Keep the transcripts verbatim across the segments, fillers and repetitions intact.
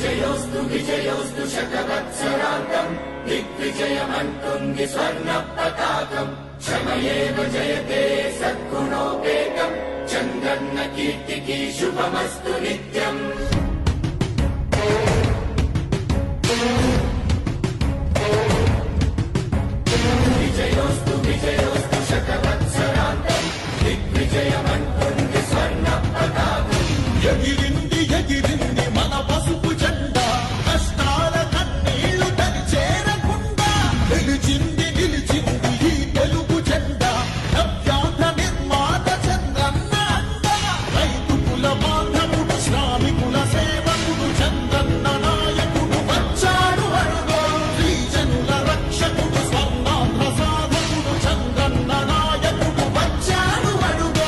विजयोस्तु विजयोस्तु शतवत्सरान्तं दिग्विजयमन्तुङ्गि स्वर्णपताकम् क्षमयेव जयते सद्गुणोपेतम् चन्द्रन्न कीर्तिकी शुभमस्तु नित्यम्। विजयोस्तु विजयोस्तु शतवत्सरान्तं दिग्विजयमन्तुङ्गि स्वर्णपताकम् ఎగిరింది ఎగిరింది మన పసుపు జెండా కష్టాల కన్నీళ్లు తని చేరకుండా నిలిచింది నిలిచింది ఈ తెలుగు జెండా నవ్యాంధ్ర నిర్మాత చంద్రన్న అండ రైతు కుల బాంధవుడు శ్రామికుల సేవకుడు చంద్రన్న నాయకుడు వచ్చాడు అడుగో శ్రీజనుల రక్షకుడు స్వర్ణాంధ్ర సాధకుడు చంద్రన్న నాయకుడు వచ్చాడు అడుగో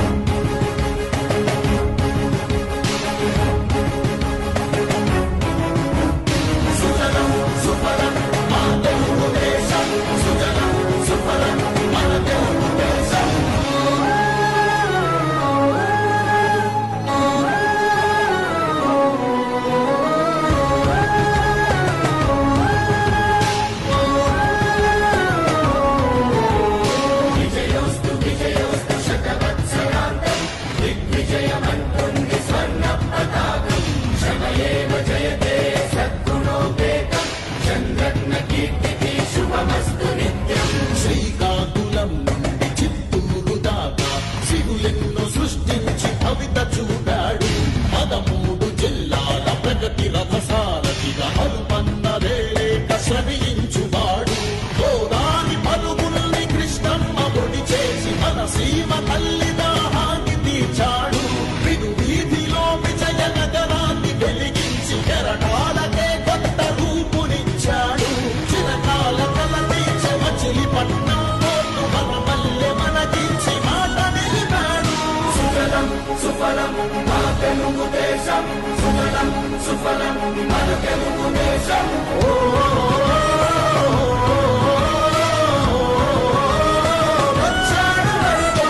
विजयोस्तु विजयोस्तु शतवत्सरान्तं दिग्विजयमन्तुङ्गि स्वर्णपताकम् क्षमयेव जयते सद्गुणोपेतम् चन्द्रन्न कीर्तिकी शुभमस्तु नित्यम्। శ్రీకాకుళం నుండి చిత్తూరు దాకా సిరులెన్నో సృష్టించి భవిత చూపాడు పదమూడు జిల్లాల ప్రగతి రథసారథిగా అలుపన్నదే లేక శ్రమించువాడు గోదాని పలుగుల్ని కృష్ణమ్మ ఒడి చేసి మన సీమ తల్లి దాహాన్ని తీర్చాడు విను వీధిలో విజయ నగరాన్ని వెలిగించి కెరటాలకే కొత్త రూపునిచ్చాడు చిరకాల కల తీర్చే మచిలీపట్నం పోర్టు మన పల్లె మనకించి మాట నిలిపాడు సుఫలం సుఫలం మా తెలుగు దేశం సుఫలం సుఫలం మన తెలుగు దేశం వచ్చాడు అడుగో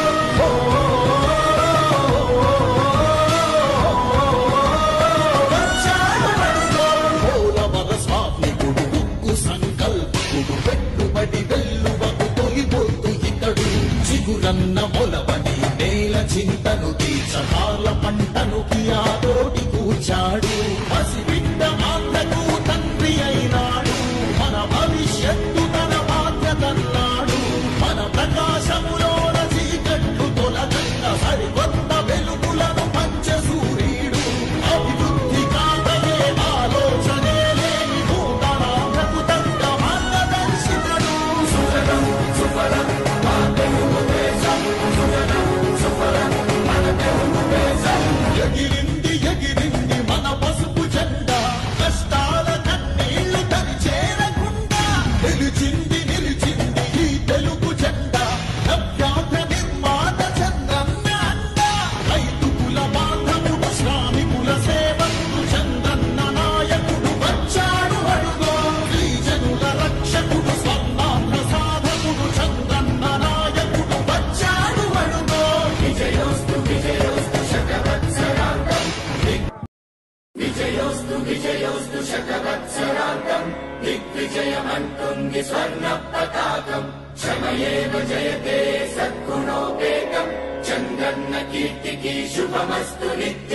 వచ్చాడు అడుగో పోలవర స్వామికుడు ఉక్కు సంకల్పకుడు పెట్టుబడి వెల్లువకు తొలిపోతు ఇతడు చిగురన్న మొలవని నేల చింతను తీర్చకాల పంటను కియాతోటి కూర్చాడు పసిబిడ్డ ఆత్మకు తండ్రి అయినాడు మన భవిష్యత్తు తన బాధ్యతన్నాడు మన ప్రకాశములోన చీకట్లు తొలగంగా సరికొత్త వెలుగులను పంచ సూర్యుడు అభివృద్ధి కాదనే ఆలోచనే లేని నూతనాంధ్రకు తగ్గ మార్గదర్శకుడు సుఫలం సుఫలం మా తెలుగు దేశం సుఫలం సుఫలం మన తెలుగు దేశం ఎగిరింది ఎగిరింది మన పసుపు జెండా కష్టాల కన్నీళ్లు తని చేరకుండా నిలిచింది నిలిచింది ఈ తెలుగు జెండా నవ్యాంధ్ర నిర్మాత చంద్రన్న అండ రైతు కుల బాంధవుడు శ్రామికుల సేవకుడు చంద్రన్న నాయకుడు వచ్చాడు అడుగో శ్రీజనుల రక్షకుడు స్వర్ణాంధ్ర సాధకుడు చంద్రన్న నాయకుడు వచ్చాడు అడుగో విజయోస్తు విజయోస్తు శతవత్సరాంతం విజయోస్తు విజయోస్తు శతవత్సరాంతం దిగ్విజయమन्तुङ्गि स्वर्णपताकम् क्षमयेव जयते सद्गुणोपेतम् चन्द्रन्न कीर्तिकी शुभमस्तु नित्यम्।